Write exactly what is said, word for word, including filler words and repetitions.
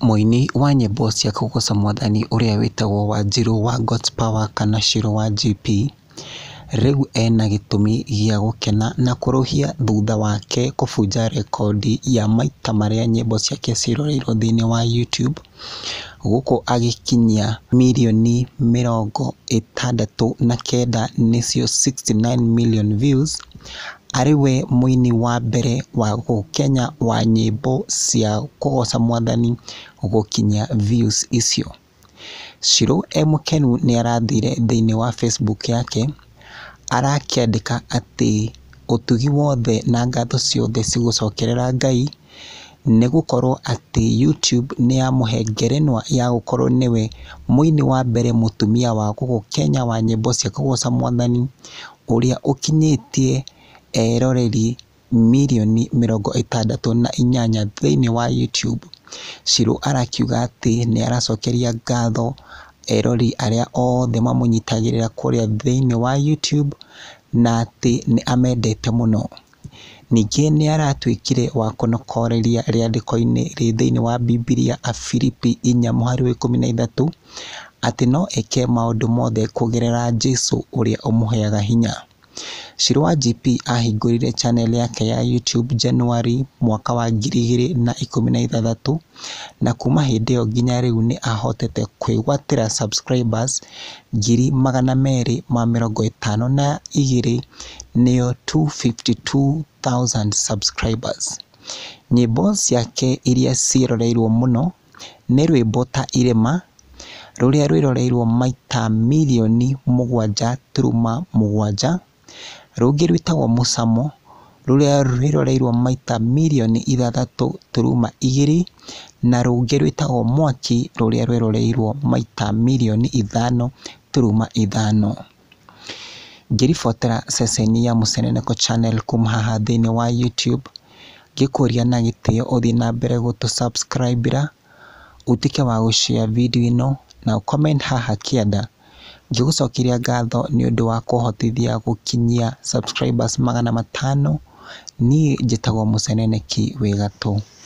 Mũini wa nyĩmbo cia kũgoca Mwathani ũrĩa wĩtagwo Wanjiru wa God's Power kana Shiru wa G P rĩu ena gĩtũmi gĩa gũkena na kũrũhia thutha wake kũbunja rekodi ya maita marĩa nyĩmbo ciake ciroreirwo thĩinĩ wa YouTube, gũkũ agĩkinyia mirioni mĩrongo ĩtandatũ na kenda nĩcio sixty nine million views. Arĩ we mũini wa mbere wa gũkenya wa nyĩmbo cia kũgoca Mwathani gũkinyia views icio. Shiru e mũkenu nĩ arathire thĩinĩ wa Facebook yake arakĩandĩka atĩ ũtugi wothe na ngatho ciothe cigũcokerera Ngai nĩ gũkorwo atĩ YouTube nĩ yamũhe ngerenwa ya gũkorwo nĩwe mũini wa mbere mũtumia wa gũkenya wa nyĩmbo cia kũgoca Mwathani ũrĩa ũkinyĩtie eroreri mirioni mĩrongo ĩtandatũ na inyanya thĩinĩ wa YouTube. Shiru arakiuga atĩ nĩ aracokeria ngatho erori arĩa othe mamũnyitagĩrĩra kũrĩa thĩinĩ wa YouTube na atĩ nĩ amendete mũno. Ningĩ nĩ aratuĩkire wa kũnokoreria rĩandĩko-inĩ rĩ thĩinĩ wa Bibilia Afilipi inya mũhari wa ikũmi na ithatũ atĩ no eke maũndũ mothe kũgerera Jesũ ũrĩa ũmũheaga hinya. Shiru wa G P ahingũrire channel yake ya YouTube January mwaka wa ngiri igĩrĩ na ikũmi na ithathatũ na kuma hĩndĩ ĩyo nginya rĩu nĩ ahotete kwĩgwatĩra subscribers ngiri magana merĩ ma mĩrongo ĩtano na igĩrĩ nĩyo two hundred fifty two thousand subscribers. Nyĩmbo ciake iria ciroreirwo mũno nĩ rwĩmbo ta Irema rũrĩa rwĩroreirwo maita mirioni mũgwanja turuma mũgwanja, rũngĩ rwĩtagwo Mũcamo rũrĩa rwĩroreirwo maita mirioni ithathatũ turuma igĩrĩ na rũngĩ rwĩtagwo Mwaki rũrĩa rwĩroreirwo maita mirioni ithano turuma ithano. Ngĩribotera ceceni ya Mũceneneko channel kuma haha thĩinĩ wa YouTube, ngĩkũria na gĩtĩo ũthiĩ na mbere gũtũ subscribe-ra, ũtuĩke wa gũshare video ĩno na comment haha kĩanda. Ngĩgũcokeria ngatho nĩ ũndũ wa kũhotithia gũkinyia subscribers magana matano. Niĩ njĩtagwo Mũceneneki wĩ gatũ.